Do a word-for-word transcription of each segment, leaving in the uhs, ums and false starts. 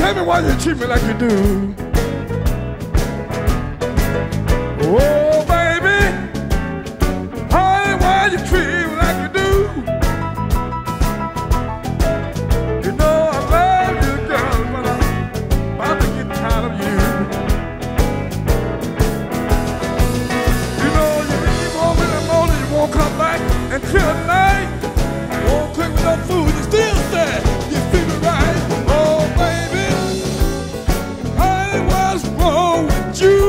tell me why you treat me like you do. Oh, baby, honey, why you treat me like you do? You know I love you, girl, but I'm about to get tired of you. You know you leave home in the morning, you won't come back until night. You won't cook me no food, you still sad. You feel me right? Oh, baby, honey, what's wrong with you?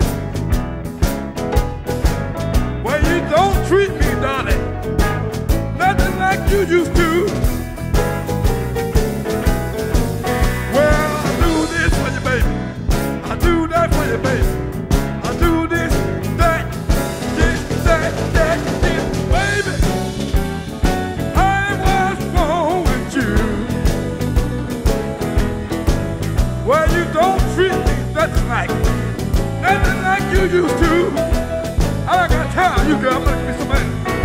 Well, you don't treat me, darling, nothing like you used to. Well, I do this for you, baby. I do that for you, baby. I do this, that, this, that, that, this, baby. Honey, what's wrong with you? Well, you don't treat me nothing like, nothing like you used to. I got time, you girl, I'm gonna give me some money.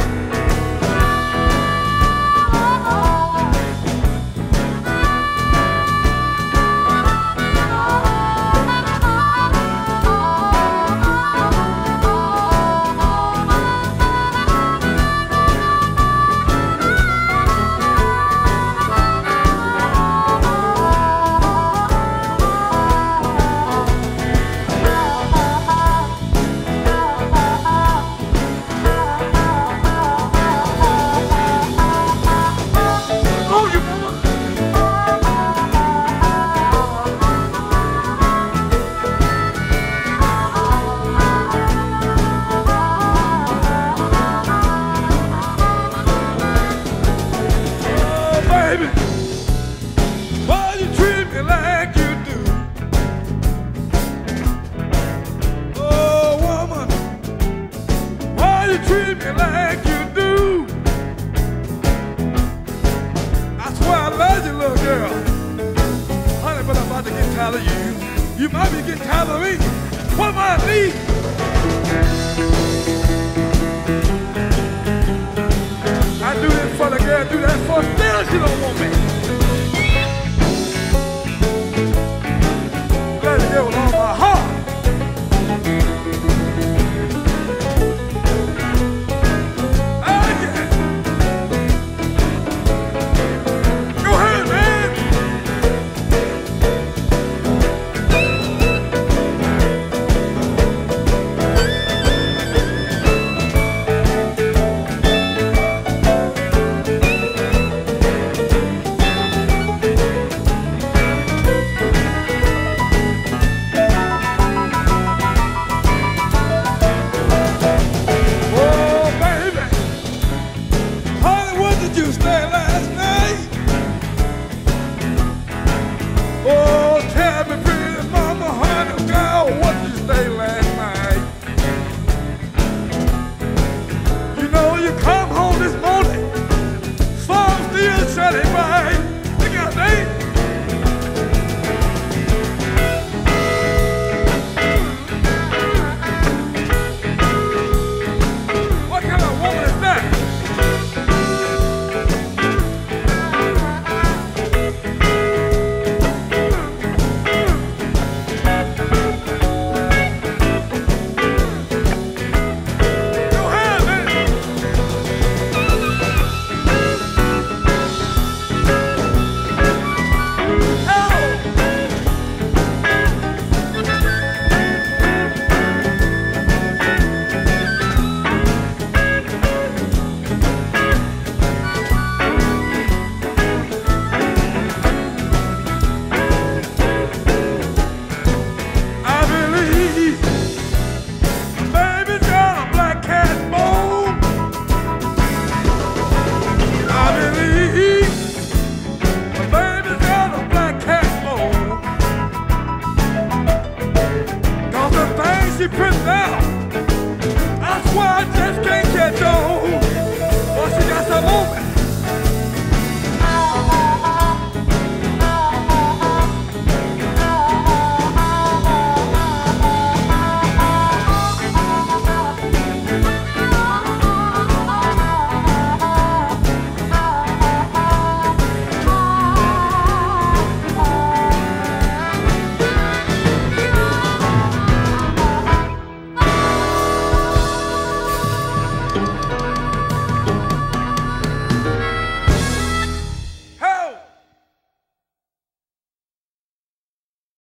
You might be getting tired of me. What am I need? I do this for the girl, do that for still she don't want me. Let it go with all my heart. You stay last night.